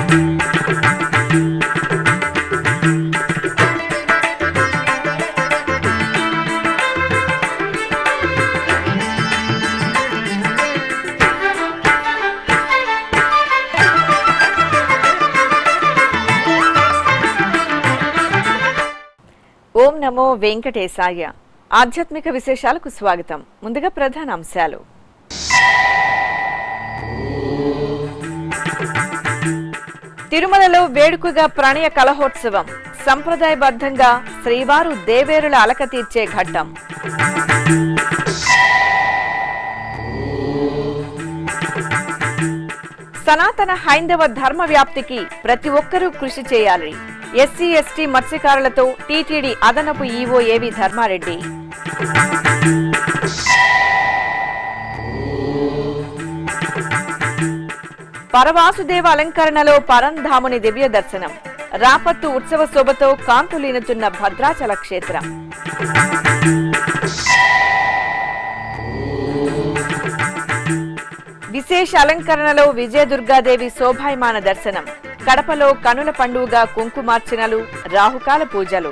ఓం నమో వెంకటేశాయ. ఆధ్యాత్మిక విశేషాలకు స్వాగతం. ముందుగా ప్రధాన అంశాలు. తిరుమలలో వేడుకగా ప్రణయ కలహోత్సవం. సంప్రదాయబద్ధంగా శ్రీవారు దేవేరుల అలక తీర్చే ఘట్టం. సనాతన హైందవ ధర్మ వ్యాప్తికి ప్రతి ఒక్కరూ కృషి చేయాలి. ఎస్సీ ఎస్టీ మత్స్యకారులతో టీటీడీ అదనపు ఈవో ఏవి ధర్మారెడ్డి. పరవాసుదేవ అలంకరణలో పరంధాముని దివ్య దర్శనం. రాపత్తు ఉత్సవ శోభతో కాంతులీనుతున్న భద్రాచల క్షేత్రం. విశేష అలంకరణలో విజయదుర్గాదేవి శోభాయమాన దర్శనం. కడపలో కనుల పండుగగా కుంకుమార్చనలు, రాహుకాల పూజలు.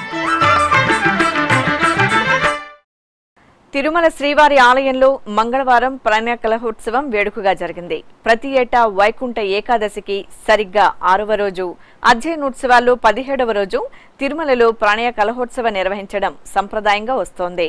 తిరుమల శ్రీవారి ఆలయంలో మంగళవారం ప్రణయ కలహోత్సవం వేడుకగా జరిగింది. ప్రతి ఏటా వైకుంఠ ఏకాదశికి సరిగ్గా 6వ రోజు, అధ్యయనోత్సవాల్లో 17వ రోజు తిరుమలలో ప్రణయ కలహోత్సవం నిర్వహించడం సంప్రదాయంగా వస్తోంది.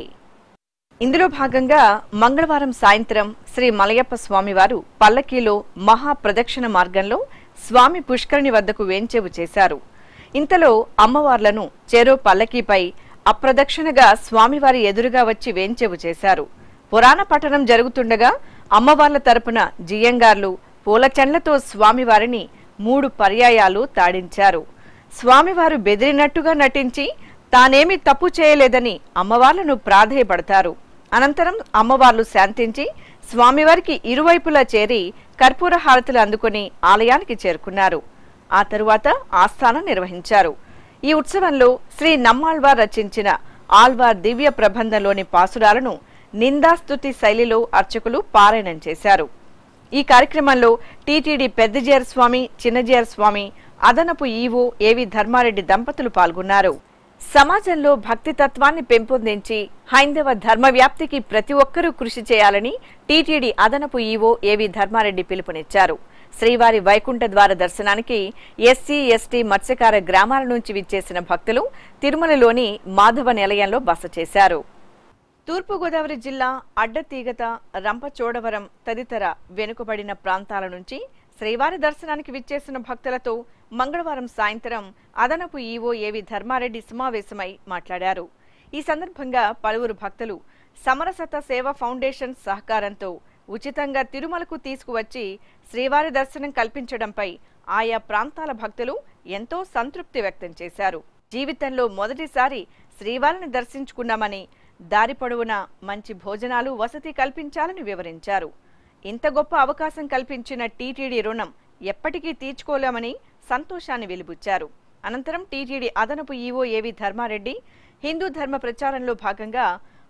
ఇందులో భాగంగా మంగళవారం సాయంత్రం శ్రీ మలయప్ప స్వామివారు పల్లకీలో మహాప్రదక్షిణ మార్గంలో స్వామి పుష్కరిణి వద్దకు వేంచేవు చేశారు. ఇంతలో అమ్మవార్లను చెరో పల్లకీపై అప్రదక్షిణగా స్వామివారి ఎదురుగా వచ్చి వేంచేవు చేశారు. పురాణ పఠనం జరుగుతుండగా అమ్మవార్ల తరపున జియ్యంగార్లు పూలచండ్లతో స్వామివారిని 3 పర్యాయాలు తాడించారు. స్వామివారు బెదిరినట్టుగా నటించి తానేమీ తప్పు చేయలేదని అమ్మవార్లను ప్రాధేయపడతారు. అనంతరం అమ్మవార్లు శాంతించి స్వామివారికి ఇరువైపులా చేరి కర్పూర హారతులు అందుకుని ఆలయానికి చేరుకున్నారు. ఆ తరువాత ఆస్థానం నిర్వహించారు. ఈ ఉత్సవంలో శ్రీ నమ్మాళ్వార్ రచించిన ఆళ్వార్ దివ్య ప్రబంధంలోని పాసురాలను నిందాస్తుతి శైలిలో అర్చకులు పారాయణం చేశారు. ఈ కార్యక్రమంలో టీటీడీ పెద్దజేర స్వామి, చిన్నజేర స్వామి, అదనపు ఈవో ఏవి ధర్మారెడ్డి దంపతులు పాల్గొన్నారు. సమాజంలో భక్తి తత్వాన్ని పెంపొందించి హైందవ ధర్మ వ్యాప్తికి ప్రతి ఒక్కరూ కృషి చేయాలని టీటీడీ అదనపు ఈవో ఏవి ధర్మారెడ్డి పిలుపునిచ్చారు. శ్రీవారి వైకుంఠ ద్వార దర్శనానికి ఎస్సీ ఎస్టీ మత్స్యకార గ్రామాల నుంచి విచ్చేసిన భక్తులు తిరుమలలోని మాధవ నిలయంలో బస చేశారు. తూర్పుగోదావరి జిల్లా అడ్డతీగత, రంపచోడవరం తదితర వెనుకబడిన ప్రాంతాల నుంచి శ్రీవారి దర్శనానికి విచ్చేసిన భక్తులతో మంగళవారం సాయంత్రం అదనపు ఈవో ఏవి ధర్మారెడ్డి సమావేశమై మాట్లాడారు. ఈ సందర్భంగా పలువురు భక్తులు సమరసత సేవ ఫౌండేషన్ సహకారంతో ఉచితంగా తిరుమలకు తీసుకువచ్చి శ్రీవారి దర్శనం కల్పించడంపై ఆయా ప్రాంతాల భక్తులు ఎంతో సంతృప్తి వ్యక్తం చేశారు. జీవితంలో మొదటిసారి శ్రీవారిని దర్శించుకున్నామని, దారి పొడవునా మంచి భోజనాలు, వసతి కల్పించాలని వివరించారు. ఇంత గొప్ప అవకాశం కల్పించిన టీటీడీ రుణం ఎప్పటికీ తీర్చుకోలేమని సంతోషాన్ని వెలిబుచ్చారు. అనంతరం టీటీడీ అదనపు ఈవో ఏవి ధర్మారెడ్డి హిందూ ధర్మ ప్రచారంలో భాగంగా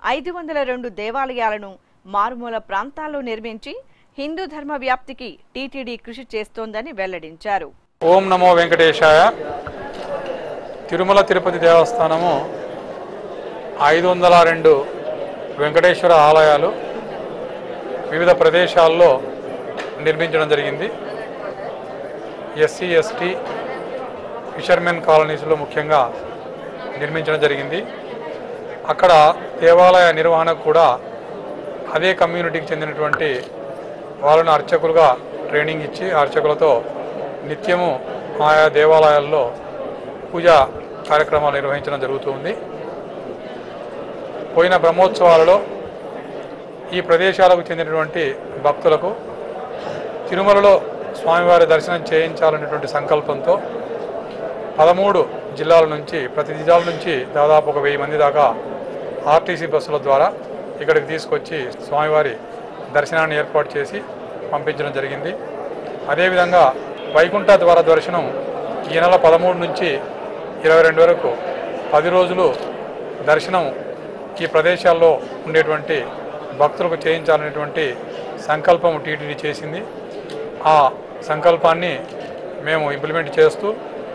502 దేవాలయాలను మారుమూల ప్రాంతాల్లో నిర్మించి హిందూ ధర్మ వ్యాప్తికి టీటీడీ కృషి చేస్తోందని వెల్లడించారు. ఓం నమో వెంకటేశాయ. తిరుమల తిరుపతి దేవస్థానము 502 వెంకటేశ్వర ఆలయాలు వివిధ ప్రదేశాల్లో నిర్మించడం జరిగింది. ఎస్సీ ఎస్టీ ఫిషర్మెన్ కాలనీస్లో ముఖ్యంగా నిర్మించడం జరిగింది. అక్కడ దేవాలయ నిర్వహణకు కూడా అదే కమ్యూనిటీకి చెందినటువంటి వాళ్ళను అర్చకులుగా ట్రైనింగ్ ఇచ్చి అర్చకులతో నిత్యము ఆయా దేవాలయాల్లో పూజా కార్యక్రమాలు నిర్వహించడం జరుగుతుంది. పోయిన బ్రహ్మోత్సవాలలో ఈ ప్రదేశాలకు చెందినటువంటి భక్తులకు తిరుమలలో స్వామివారి దర్శనం చేయించాలనేటువంటి సంకల్పంతో 13 జిల్లాల నుంచి, ప్రతి జిల్లాల నుంచి దాదాపు 1000 మంది దాకా ఆర్టీసీ బస్సుల ద్వారా ఇక్కడికి తీసుకొచ్చి స్వామివారి దర్శనాన్ని ఏర్పాటు చేసి పంపించడం జరిగింది. అదేవిధంగా వైకుంఠ ద్వార దర్శనం ఈ నెల 13 నుంచి 22 వరకు 10 రోజులు దర్శనం ఈ ప్రదేశాల్లో ఉండేటువంటి భక్తులకు చేయించాలనేటువంటి సంకల్పం టీటీడీ చేసింది. ఆ సంకల్పాన్ని మేము ఇంప్లిమెంట్ చేస్తూ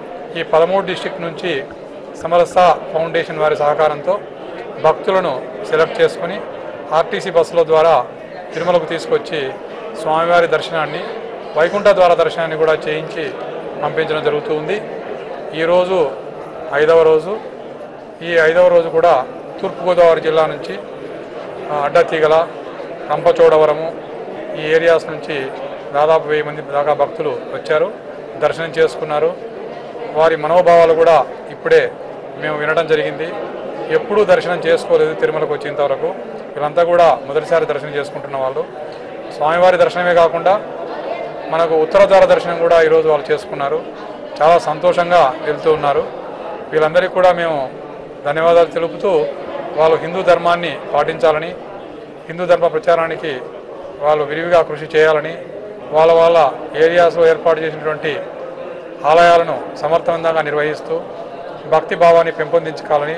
ఈ 13 డిస్ట్రిక్ట్ నుంచి సమరస ఫౌండేషన్ వారి సహకారంతో భక్తులను సెలెక్ట్ చేసుకొని ఆర్టీసీ బస్సుల ద్వారా తిరుమలకు తీసుకొచ్చి స్వామివారి దర్శనాన్ని వైకుంఠ ద్వార దర్శనాన్ని కూడా చేయించి పంపించడం జరుగుతుంది. ఈరోజు 5వ రోజు. ఈ 5వ రోజు కూడా తూర్పుగోదావరి జిల్లా నుంచి అడ్డతీగల, రంపచోడవరము ఈ ఏరియాస్ నుంచి దాదాపు 1000 మంది దాకా భక్తులు వచ్చారు, దర్శనం చేసుకున్నారు. వారి మనోభావాలు కూడా ఇప్పుడే మేము వినడం జరిగింది. ఎప్పుడూ దర్శనం చేసుకోలేదు తిరుమలకు వచ్చేంతవరకు. వీళ్ళంతా కూడా మొదటిసారి దర్శనం చేసుకుంటున్న వాళ్ళు. స్వామివారి దర్శనమే కాకుండా మనకు ఉత్తర ద్వార దర్శనం కూడా ఈరోజు వాళ్ళు చేసుకున్నారు. చాలా సంతోషంగా వెళ్తూ ఉన్నారు. వీళ్ళందరికీ కూడా మేము ధన్యవాదాలు తెలుపుతూ వాళ్ళు హిందూ ధర్మాన్ని పాటించాలని, హిందూ ధర్మ ప్రచారానికి వాళ్ళు విరివిగా కృషి చేయాలని, వాళ్ళ ఏరియాస్లో ఏర్పాటు చేసినటువంటి ఆలయాలను సమర్థవంతంగా నిర్వహిస్తూ భక్తి భావాన్ని పెంపొందించుకోవాలని,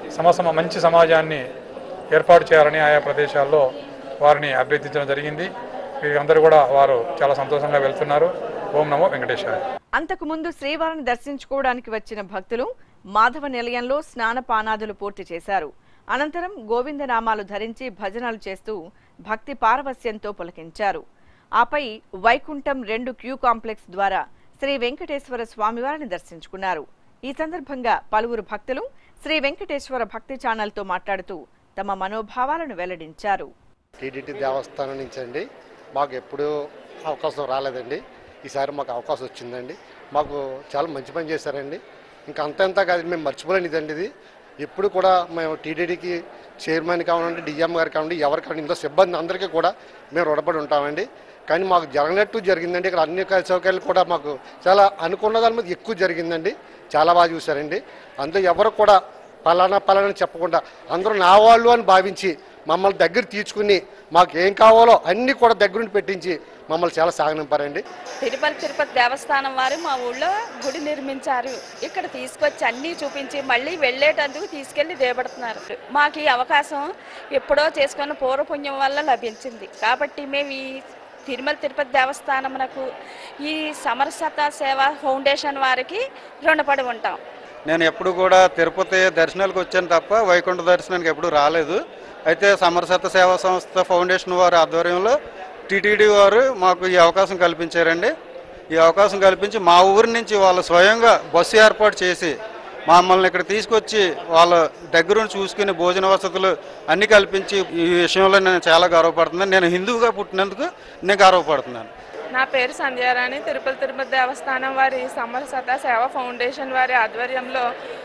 మంచి సమాజాన్ని ఏర్పాటు చేయాలని ఆయా ప్రదేశాల్లో వారిని అభ్యర్థించడం జరిగింది. వీరందరూ కూడా వారు చాలా సంతోషంగా వెళ్తున్నారు. ఓం నమో వెంకటేశాయ. అంతకుముందు శ్రీవారిని దర్శించుకోవడానికి వచ్చిన భక్తులు మాధవ నిలయంలో స్నానపానాదులు పూర్తి చేశారు. అనంతరం గోవిందనామాలు ధరించి భజనలు చేస్తూ భక్తి పారవస్యంతో పులకించారు. ఆపై వైకుంఠం 2 క్యూ కాంప్లెక్స్ ద్వారా శ్రీ వెంకటేశ్వర స్వామివారిని దర్శించుకున్నారు. ఈ సందర్భంగా పలువురు భక్తులు శ్రీ వెంకటేశ్వర భక్తి ఛానల్తో మాట్లాడుతూ తమ మనోభావాలను వెల్లడించారు. టీటీడీ దేవస్థానం నుంచి అండి మాకు ఎప్పుడూ అవకాశం రాలేదండి. ఈసారి మాకు అవకాశం వచ్చిందండి. మాకు చాలా మంచి పని చేశారండి. ఇంకా అంతా కాదు, మేము మర్చిపోలేనిదండి ఇది. ఎప్పుడు కూడా మేము టీటీడీకి చైర్మన్ కావాలంటే, డిఎం గారు కావండి, ఎవరు కావండి, ఇందులో సిబ్బంది అందరికీ కూడా మేము రుణపడి ఉంటామండి. కానీ మాకు జరగనట్టు జరిగిందండి. ఇక్కడ అన్ని సౌకర్యాలు కూడా మాకు చాలా అనుకున్న దాని మీద ఎక్కువ జరిగిందండి. చాలా బాగా చూశారండి. అందులో ఎవరు కూడా పలానా చెప్పకుండా అందరూ నా వాళ్ళు అని భావించి మమ్మల్ని దగ్గర తీర్చుకుని మాకు ఏం కావాలో అన్నీ కూడా దగ్గరుండి పెట్టించి మమ్మల్ని చాలా సాగనింపారండి. తిరుపతి దేవస్థానం వారు మా ఊళ్ళో గుడి నిర్మించారు. ఇక్కడ తీసుకొచ్చి అన్నీ చూపించి మళ్ళీ వెళ్ళేటందుకు తీసుకెళ్లి దేబడుతున్నారు. మాకు ఈ అవకాశం ఎప్పుడో చేసుకున్న పూర్వపుణ్యం వల్ల లభించింది. కాబట్టి మేము ఈ తిరుపతి దేవస్థానమునకు ఈ సమరసత సేవా ఫౌండేషన్ వారికి రుణపడి ఉంటాం. నేను ఎప్పుడు కూడా తిరుపతి దర్శనాలకు వచ్చాను తప్ప వైకుంఠ దర్శనానికి ఎప్పుడు రాలేదు. అయితే సమరసత సేవా సంస్థ ఫౌండేషన్ వారి ఆధ్వర్యంలో టీటీడీ వారు మాకు ఈ అవకాశం కల్పించారండి. ఈ అవకాశం కల్పించి మా ఊరి నుంచి వాళ్ళు స్వయంగా బస్సు ఏర్పాటు చేసి మమ్మల్ని ఇక్కడ తీసుకొచ్చి వాళ్ళ దగ్గరుండి చూసుకుని భోజన వసతులు అన్నీ కల్పించి ఈ విషయంలో నేను చాలా గర్వపడుతున్నాను. నేను హిందువుగా పుట్టినందుకు నేను గర్వపడుతున్నాను. నా పేరు సంధ్యారాణి. తిరుపతి దేవస్థానం వారి సమరసత సేవా ఫౌండేషన్ వారి ఆధ్వర్యంలో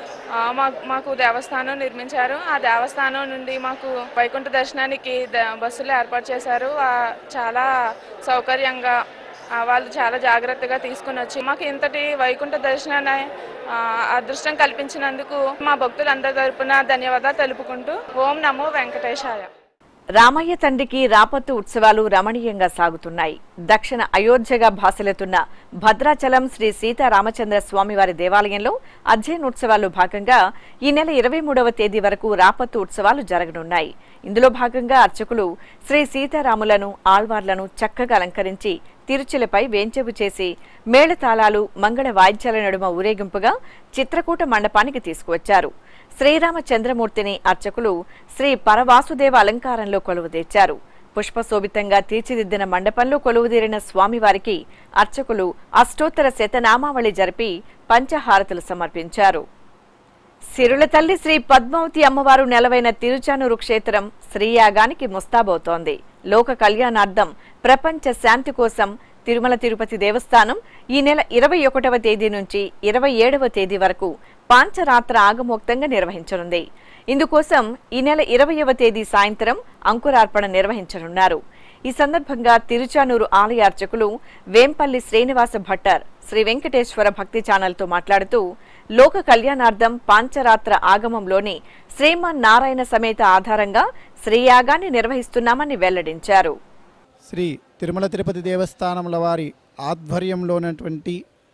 మాకు దేవస్థానం నిర్మించారు. ఆ దేవస్థానం నుండి మాకు వైకుంఠ దర్శనానికి బస్సులు ఏర్పాటు చేశారు. చాలా సౌకర్యంగా వాళ్ళు చాలా జాగ్రత్తగా తీసుకుని వచ్చి మాకు ఇంతటి వైకుంఠ దర్శనాన్ని అదృష్టం కల్పించినందుకు మా భక్తులందరి తరపున ధన్యవాదాలు తెలుపుకుంటూ ఓం నమో వెంకటేశాయ. రామయ్య తండ్రికి రాపత్తు ఉత్సవాలు రమణీయంగా సాగుతున్నాయి. దక్షిణ అయోధ్యగా భాసలుతున్న భద్రాచలం శ్రీ సీతారామచంద్ర స్వామివారి దేవాలయంలో అధ్యయనోత్సవాల్లో భాగంగా ఈ నెల 23వ తేదీ వరకు రాపత్తు ఉత్సవాలు జరగనున్నాయి. ఇందులో భాగంగా అర్చకులు శ్రీ సీతారాములను, ఆళ్వార్లను చక్కగా అలంకరించి తిరుచులపై వేంచెపు చేసి మేళతాళాలు, మంగళ వాయిద్యాల నడుమ ఊరేగింపుగా చిత్రకూట మండపానికి తీసుకువచ్చారు. శ్రీరామచంద్రమూర్తిని అర్చకులు శ్రీ పరవాసుదేవ అలంకారంలో కొలువుదీర్చారు. పుష్పశోభితంగా తీర్చిదిద్దిన మండపంలో కొలువుదీరిన స్వామివారికి అర్చకులు అష్టోత్తర శతనామావళి జరిపి పంచహారతులు సమర్పించారు. సిరుల తల్లి శ్రీ పద్మావతి అమ్మవారు నెలవైన తిరుచానూరు క్షేత్రం శ్రీయాగానికి ముస్తాబవుతోంది. లోక కళ్యాణార్థం, ప్రపంచ శాంతి కోసం తిరుమల తిరుపతి దేవస్థానం ఈ నెల 21వ తేదీ నుంచి 27వ తేదీ వరకు పాంచరాత్ర ఆగమోక్తంగా నిర్వహించనుంది. ఇందుకోసం ఈ నెల 20వ తేదీ సాయంత్రం అంకురార్పణ నిర్వహించనున్నారు. ఈ సందర్భంగా తిరుచానూరు ఆలయ అర్చకులు వేంపల్లి శ్రీనివాస భట్టర్ శ్రీ వెంకటేశ్వర భక్తి ఛానల్తో మాట్లాడుతూ లోక కళ్యాణార్థం పాంచరాత్ర ఆగమంలోని శ్రీమన్ నారాయణ సమేత ఆధారంగా శ్రీయాగాన్ని నిర్వహిస్తున్నామని వెల్లడించారు. శ్రీ తిరుమల తిరుపతి దేవస్థానముల వారి ఆధ్వర్యంలోనటువంటి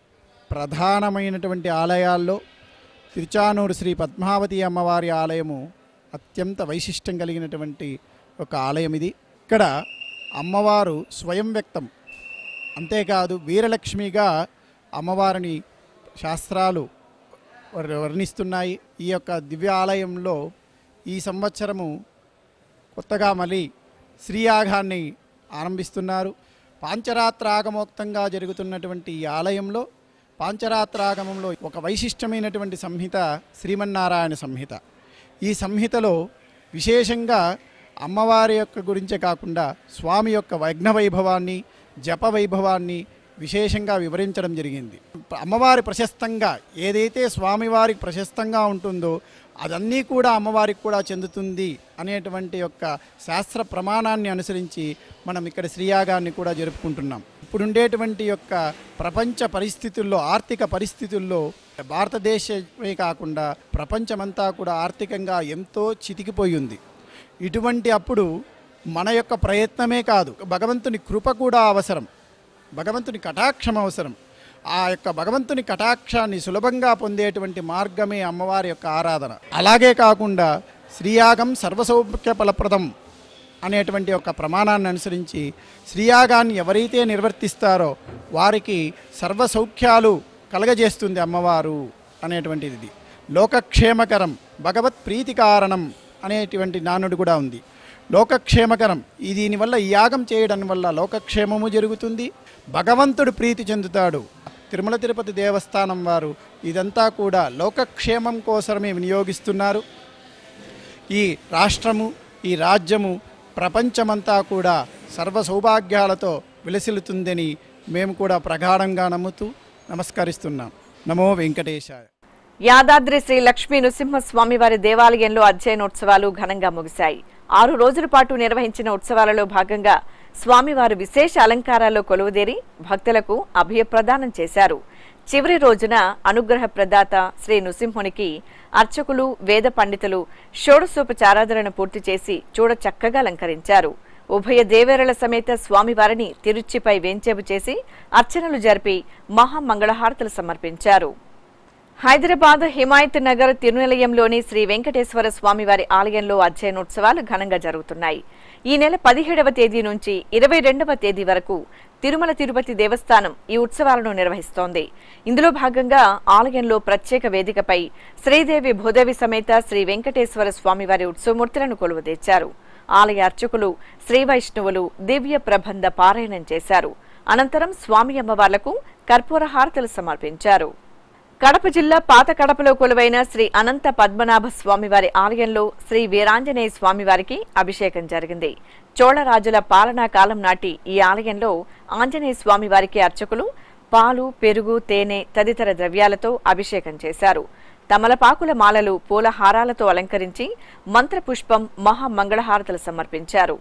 ప్రధానమైనటువంటి ఆలయాల్లో తిరుచానూరు శ్రీ పద్మావతి అమ్మవారి ఆలయము అత్యంత వైశిష్టం కలిగినటువంటి ఒక ఆలయం ఇది. ఇక్కడ అమ్మవారు స్వయం వ్యక్తం, అంతేకాదు వీరలక్ష్మిగా అమ్మవారిని శాస్త్రాలు వర్ణిస్తున్నాయి. ఈ యొక్క దివ్య ఆలయంలో ఈ సంవత్సరము కొత్తగా మళ్ళీ శ్రీయాగాన్ని ఆరంభిస్తున్నారు. పాంచరాత్రాగమోక్తంగా జరుగుతున్నటువంటి ఈ ఆలయంలో పాంచరాత్రాగమంలో ఒక వైశిష్టమైనటువంటి సంహిత శ్రీమన్నారాయణ సంహిత. ఈ సంహితలో విశేషంగా అమ్మవారి యొక్క గురించే కాకుండా స్వామి యొక్క యజ్ఞ వైభవాన్ని, జప వైభవాన్ని విశేషంగా వివరించడం జరిగింది. అమ్మవారి ప్రశస్తంగా ఏదైతే స్వామివారికి ప్రశస్తంగా ఉంటుందో అదన్నీ కూడా అమ్మవారికి కూడా చెందుతుంది అనేటువంటి యొక్క శాస్త్ర ప్రమాణాన్ని అనుసరించి మనం ఇక్కడ శ్రీయాగాన్ని కూడా జరుపుకుంటున్నాం. ఇప్పుడుండేటువంటి యొక్క ప్రపంచ పరిస్థితుల్లో, ఆర్థిక పరిస్థితుల్లో భారతదేశమే కాకుండా ప్రపంచమంతా కూడా ఆర్థికంగా ఎంతో చితికిపోయి ఉంది. ఇటువంటి అప్పుడు మన యొక్క ప్రయత్నమే కాదు, భగవంతుని కృప కూడా అవసరం, భగవంతుని కటాక్షం అవసరం. ఆ యొక్క భగవంతుని కటాక్షాన్ని సులభంగా పొందేటువంటి మార్గమే అమ్మవారి యొక్క ఆరాధన. అలాగే కాకుండా శ్రీయాగం సర్వసౌఖ్య ఫలప్రదం అనేటువంటి ఒక ప్రమాణాన్ని అనుసరించి శ్రీయాగాన్ని ఎవరైతే నిర్వర్తిస్తారో వారికి సర్వసౌఖ్యాలు కలగజేస్తుంది అమ్మవారు అనేటువంటిది. లోకక్షేమకరం భగవత్ ప్రీతికారణం అనేటువంటి నానుడు కూడా ఉంది. లోకక్షేమకరం, దీనివల్ల ఈ యాగం చేయడం వల్ల లోకక్షేమము జరుగుతుంది, భగవంతుడు ప్రీతి చెందుతాడు. తిరుమల తిరుపతి దేవస్థానం వారు ఇదంతా కూడా లోకక్షేమం కోసమే వినియోగిస్తున్నారు. ఈ రాష్ట్రము, ఈ రాజ్యము, ప్రపంచమంతా కూడా సర్వ సౌభాగ్యాలతో విలసిల్లుతుందని మేము కూడా ప్రగాఢంగా నమ్ముతూ నమస్కరిస్తున్నాం. నమో వెంకటేశాయ. యాదాద్రి శ్రీ లక్ష్మీ నృసింహస్వామి వారి దేవాలయంలో అధ్యయనోత్సవాలు ఘనంగా ముగిశాయి. 6 రోజుల పాటు నిర్వహించిన ఉత్సవాలలో భాగంగా స్వామివారు విశేష అలంకారాల్లో కొలువుదేరి భక్తులకు అభయప్రదానం చేశారు. చివరి రోజున అనుగ్రహ ప్రదాత శ్రీ నృసింహునికి అర్చకులు, వేద పండితులు షోడశోపచారాధరణ పూర్తి చేసి చూడ చక్కగా అలంకరించారు. ఉభయ దేవేరుల సమేత స్వామివారిని తిరుచిపై వేంచేపు చేసి అర్చనలు జరిపి మహామంగళహారతులు సమర్పించారు. హైదరాబాద్ హిమాయత్ నగర్ తిరునిలయంలోని శ్రీ వెంకటేశ్వర స్వామివారి ఆలయంలో అధ్యయనోత్సవాలు ఘనంగా జరుగుతున్నాయి. ఈ నెల 17వ తేదీ నుంచి 22వ తేదీ వరకు తిరుమల తిరుపతి దేవస్థానం ఈ ఉత్సవాలను నిర్వహిస్తోంది. ఇందులో భాగంగా ఆలయంలో ప్రత్యేక వేదికపై శ్రీదేవి భూదేవి సమేత శ్రీ వెంకటేశ్వర స్వామివారి ఉత్సవమూర్తులను కొలువుదీర్చారు. ఆలయ అర్చకులు, శ్రీ వైష్ణవులు దివ్య ప్రబంధ పారాయణం చేశారు. అనంతరం స్వామి అమ్మవార్లకు కర్పూర హారతులు సమర్పించారు. కడప జిల్లా పాత కడపలో కొలువైన శ్రీ అనంత పద్మనాభ స్వామివారి ఆలయంలో శ్రీ వీరాంజనేయ స్వామివారికి అభిషేకం జరిగింది. చోళరాజుల పాలనా కాలం నాటి ఈ ఆలయంలో ఆంజనేయ స్వామివారికి అర్చకులు పాలు, పెరుగు, తేనె తదితర ద్రవ్యాలతో అభిషేకం చేశారు. తమలపాకుల మాలలు, పూల హారాలతో అలంకరించి మంత్రపుష్పం, మహామంగళహారతులు సమర్పించారు.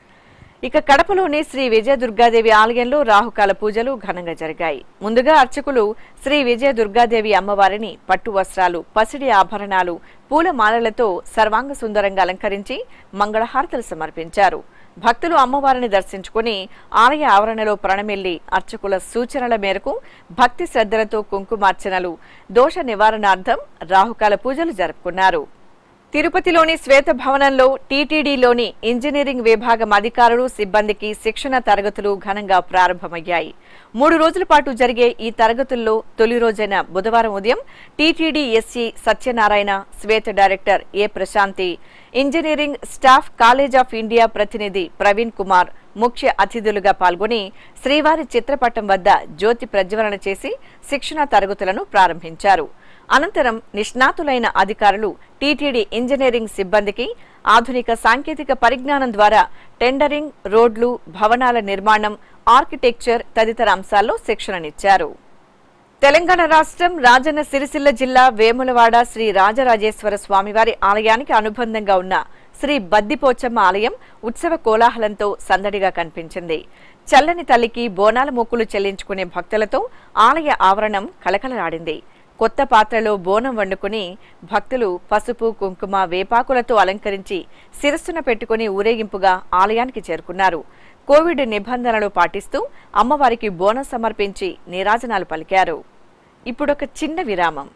ఇక కడపలోని శ్రీ విజయదుర్గాదేవి ఆలయంలో రాహుకాల పూజలు ఘనంగా జరిగాయి. ముందుగా అర్చకులు శ్రీ విజయదుర్గాదేవి అమ్మవారిని పట్టు వస్త్రాలు, పసిడి ఆభరణాలు, పూల మాలలతో సర్వాంగ సుందరంగా అలంకరించి మంగళహారతులు సమర్పించారు. భక్తులు అమ్మవారిని దర్శించుకుని ఆలయ ఆవరణలో ప్రణమిల్లి అర్చకుల సూచనల మేరకు భక్తి శ్రద్ధలతో కుంకుమార్చనలు, దోష నివారణార్థం రాహుకాల పూజలు జరుపుకున్నారు. తిరుపతిలోని శ్వేత భవనంలో టీటీడీలోని ఇంజనీరింగ్ విభాగం అధికారులు, సిబ్బందికి శిక్షణ తరగతులు ఘనంగా ప్రారంభమయ్యాయి. 3 రోజుల పాటు జరిగే ఈ తరగతుల్లో తొలి రోజైన బుధవారం ఉదయం TTD SC Satyanarayana, Shweta director A Prashanti, engineering staff college of India ప్రతినిధి ప్రవీణ్ కుమార్ ముఖ్య అతిథులుగా పాల్గొని శ్రీవారి చిత్రపటం వద్ద జ్యోతి ప్రజ్వలన చేసి శిక్షణ తరగతులను ప్రారంభించారు. అనంతరం నిష్ణాతులైన అధికారులు టీటీడీ ఇంజనీరింగ్ సిబ్బందికి ఆధునిక సాంకేతిక పరిజ్ఞానం ద్వారా టెండరింగ్, రోడ్లు, భవనాల నిర్మాణం, ఆర్కిటెక్చర్ తదితర అంశాల్లో శిక్షణనిచ్చారు. తెలంగాణ రాష్ట్రం రాజన్న సిరిసిల్ల జిల్లా వేములవాడ శ్రీ రాజరాజేశ్వర స్వామివారి ఆలయానికి అనుబంధంగా ఉన్న శ్రీ బద్దిపోచమ్మ ఆలయం ఉత్సవ కోలాహలంతో సందడిగా కనిపించింది. చల్లని తల్లికి బోనాల మొక్కులు చెల్లించుకునే భక్తులతో ఆలయ ఆవరణం కళకళలాడింది. కొత్త పాత్రలో బోనం వండుకుని భక్తులు పసుపు, కుంకుమ, వేపాకులతో అలంకరించి శిరస్సున పెట్టుకుని ఊరేగింపుగా ఆలయానికి చేరుకున్నారు. కోవిడ్ నిబంధనలు పాటిస్తూ అమ్మవారికి బోనం సమర్పించి నీరాజనాలు పలికారు. ఇప్పుడొక చిన్న విరామం.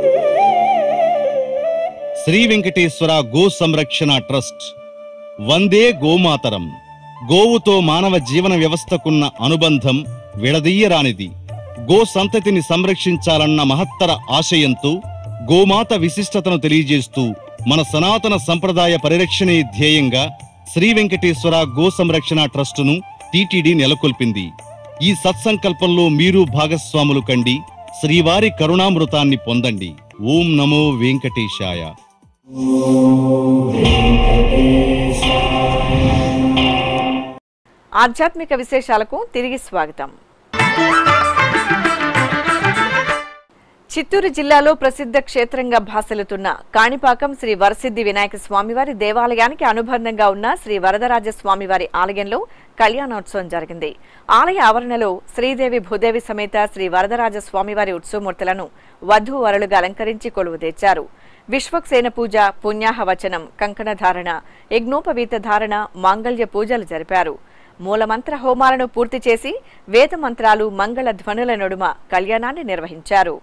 శ్రీ వెంకటేశ్వర గో సంరక్షణ ట్రస్ట్ వందే గోమాతరం. గోవుతో మానవ జీవన వ్యవస్థకున్న అనుబంధం విడదీయరానిది. గో సంతతిని సంరక్షించాలన్న మహత్తర ఆశయంతో గోమాత విశిష్టతను తెలియజేస్తూ మన సనాతన సంప్రదాయ పరిరక్షణే ధ్యేయంగా శ్రీ వెంకటేశ్వర గో సంరక్షణ ట్రస్టును టీటీడీ నెలకొల్పింది. ఈ సత్సంకల్పంలో మీరు భాగస్వాములు కండి, శ్రీవారి కరుణామృతాన్ని పొందండి. ఓం నమో వెంకటేశాయ. ఆధ్యాత్మిక విశేషాలకు తిరిగి స్వాగతం. చిత్తూరు జిల్లాలో ప్రసిద్ధ క్షేత్రంగా భాసలుతున్న కాణిపాకం శ్రీ వరసిద్ధి వినాయక స్వామివారి దేవాలయానికి అనుబంధంగా ఉన్న శ్రీ వరదరాజ స్వామివారి ఆలయంలో కళ్యాణోత్సవం జరిగింది. ఆలయ ఆవరణలో శ్రీదేవి భూదేవి సమేత శ్రీ వరదరాజ స్వామివారి ఉత్సవమూర్తులను వధూవరులుగా అలంకరించి కొలువు తెచ్చారు. విశ్వక్సేన పూజ, పుణ్యాహవచనం, కంకణధారణ, యజ్ఞోపవీత ధారణ, మాంగళ్య పూజలు జరిపారు. మూలమంత్ర హోమాలను పూర్తి చేసి వేద మంత్రాలు, మంగళ ధ్వనుల నడుమ కళ్యాణాన్ని నిర్వహించారు.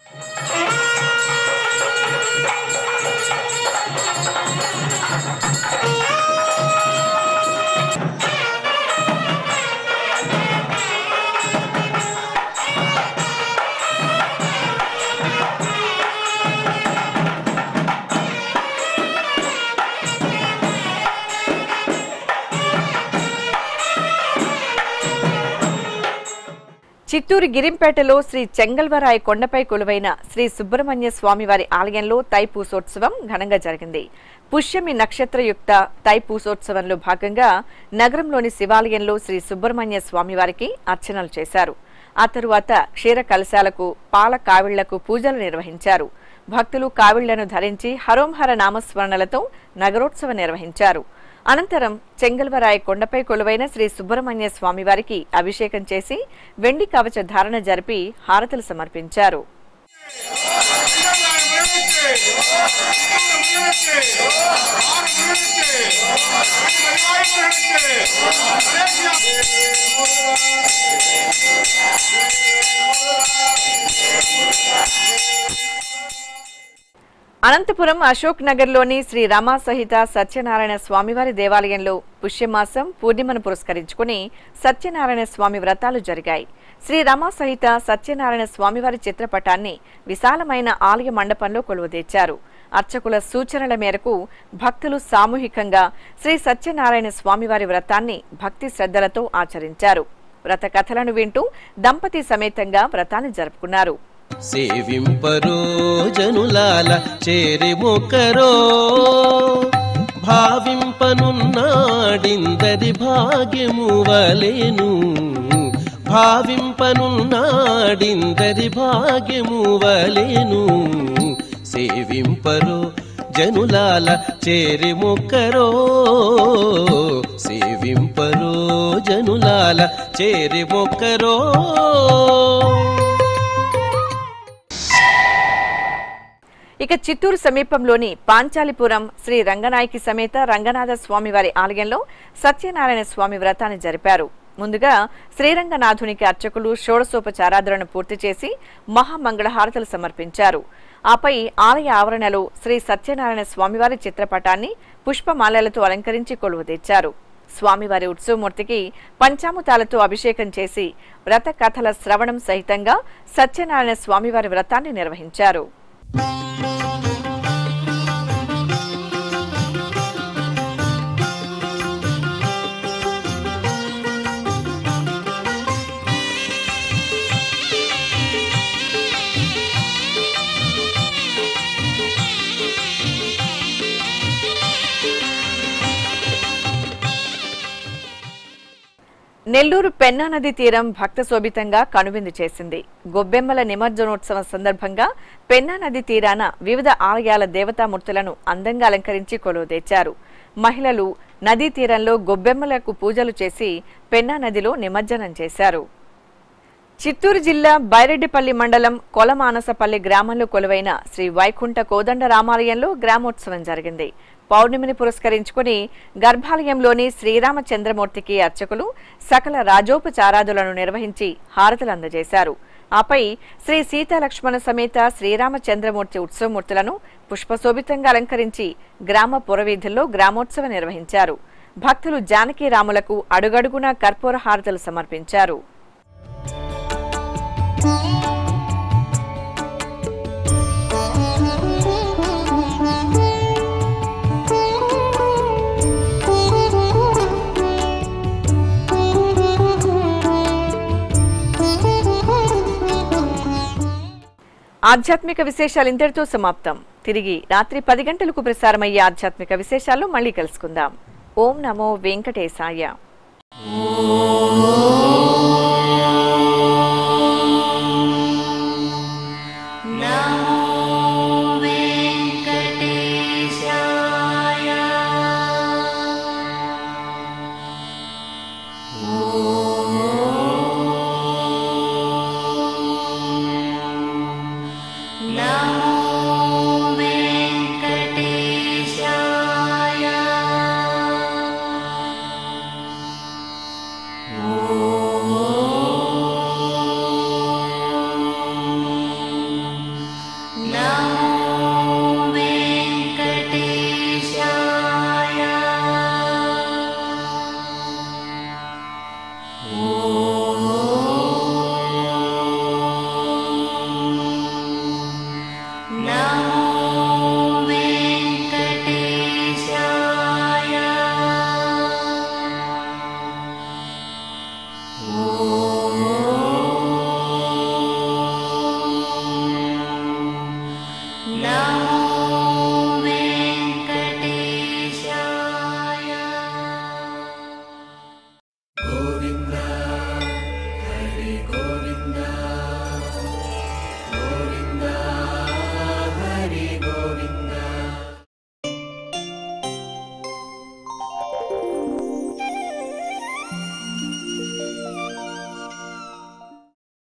చిత్తూరు గిరింపేటలో శ్రీ చెంగల్వరాయ కొండపై కొలువైన శ్రీ సుబ్రహ్మణ్య స్వామివారి ఆలయంలో తైపూసోత్సవం ఘనంగా జరిగింది. పుష్యమి నక్షత్రయుక్త తైపూసోత్సవంలో భాగంగా నగరంలోని శివాలయంలో శ్రీ సుబ్రహ్మణ్య స్వామివారికి అర్చనలు చేశారు. ఆ తరువాత క్షీర కలశాలకు, పాల కావిళ్లకు పూజలు నిర్వహించారు. భక్తులు కావిళ్లను ధరించి హరోంహర నామస్మరణలతో నగరోత్సవం నిర్వహించారు. అనంతరం చెంగల్వరాయ కొండపై కొలువైన శ్రీ సుబ్రహ్మణ్య స్వామివారికి అభిషేకం చేసి వెండి కవచ ధారణ జరిపి హారతులు సమర్పించారు. అనంతపురం అశోక్ నగర్లోని శ్రీ రమా సహిత సత్యనారాయణ స్వామివారి దేవాలయంలో పుష్యమాసం పూర్ణిమను పురస్కరించుకుని సత్యనారాయణ స్వామి వ్రతాలు జరిగాయి. శ్రీ రమా సహిత సత్యనారాయణ స్వామివారి చిత్రపటాన్ని విశాలమైన ఆలయ మండపంలో కొలువుదీర్చారు. అర్చకుల సూచనల మేరకు భక్తులు సామూహికంగా శ్రీ సత్యనారాయణ స్వామివారి వ్రతాన్ని భక్తి శ్రద్ధలతో ఆచరించారు. వ్రత కథలను వింటూ దంపతి సమేతంగా వ్రతాన్ని జరుపుకున్నారు. సేవింపరో జనులాల చేరి మొక్కరో భావింపనున్నాడిందరి భాగ్యము వలెను భావింపనున్నాడిందరి భాగ్యము వలెను సేవింపరో జనులాల చేరి మొక్కరో సేవింపరో జనులాల చేరి మొక్కరో. ఇక చిత్తూరు సమీపంలోని పాంచాలిపురం శ్రీ రంగనాయకి సమేత రంగనాథ స్వామివారి ఆలయంలో సత్యనారాయణ స్వామి వ్రతాన్ని జరిపారు. ముందుగా శ్రీరంగనాథునికి అర్చకులు షోడశోపచారాధులను పూర్తి చేసి మహామంగళహారతులు సమర్పించారు. ఆపై ఆలయ ఆవరణలో శ్రీ సత్యనారాయణ స్వామివారి చిత్రపటాన్ని పుష్పమాలలతో అలంకరించి కొలువు తెచ్చారు. స్వామివారి ఉత్సవమూర్తికి పంచామృతాలతో అభిషేకం చేసి వ్రత కథల శ్రవణం సహితంగా సత్యనారాయణ స్వామివారి వ్రతాన్ని నిర్వహించారు. నెల్లూరు పెన్నా నది తీరం భక్త శోభితంగా కనువిందు చేసింది. గొబ్బెమ్మల నిమజ్జనోత్సవం సందర్భంగా పెన్నా నది తీరాన వివిధ ఆలయాల దేవతామూర్తులను అందంగా అలంకరించి కొలువు తెచ్చారు. మహిళలు నదీ తీరంలో గొబ్బెమ్మలకు పూజలు చేసి పెన్నా నదిలో నిమజ్జనం చేశారు. చిత్తూరు జిల్లా బైరెడ్డిపల్లి మండలం కొలమానసపల్లి గ్రామంలో కొలువైన శ్రీ వైకుంఠ కోదండ రామాలయంలో గ్రామోత్సవం జరిగింది. పౌర్ణమిని పురస్కరించుకుని గర్భాలయంలోని శ్రీరామచంద్రమూర్తికి అర్చకులు సకల రాజోపచారాదులను నిర్వహించి హారతులు అందజేశారు. ఆపై శ్రీ సీతాలక్ష్మణ సమేత శ్రీరామచంద్రమూర్తి ఉత్సవమూర్తులను పుష్పశోభితంగా అలంకరించి గ్రామ పురవీధుల్లో గ్రామోత్సవం నిర్వహించారు. భక్తులు జానకీరాములకు అడుగడుగునా కర్పూర హారతులు సమర్పించారు. ఆధ్యాత్మిక విశేషాలు ఇంతటితో సమాప్తం. తిరిగి రాత్రి 10 గంటలకు ప్రసారమయ్యే ఆధ్యాత్మిక విశేషాల్లో మళ్ళీ కలుసుకుందాం. ఓం నమో వెంకటేశాయ.